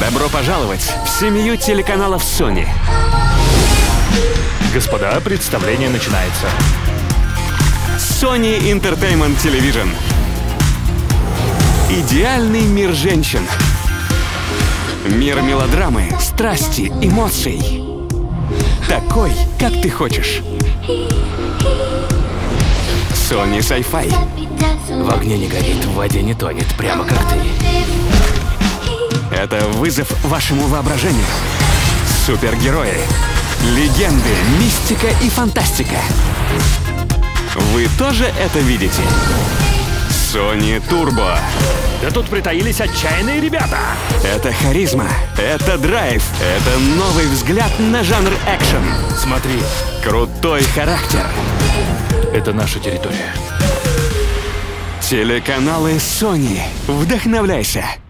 Добро пожаловать в семью телеканалов Sony. Господа, представление начинается. Sony Entertainment Television. Идеальный мир женщин. Мир мелодрамы, страсти, эмоций. Такой, как ты хочешь. Sony Sci-Fi. В огне не горит, в воде не тонет, прямо как ты. Это вызов вашему воображению. Супергерои, легенды, мистика и фантастика. Вы тоже это видите? Sony Turbo. Да тут притаились отчаянные ребята. Это харизма, это драйв, это новый взгляд на жанр экшен. Смотри, Крутой характер. это наша территория. Телеканалы Sony. Вдохновляйся.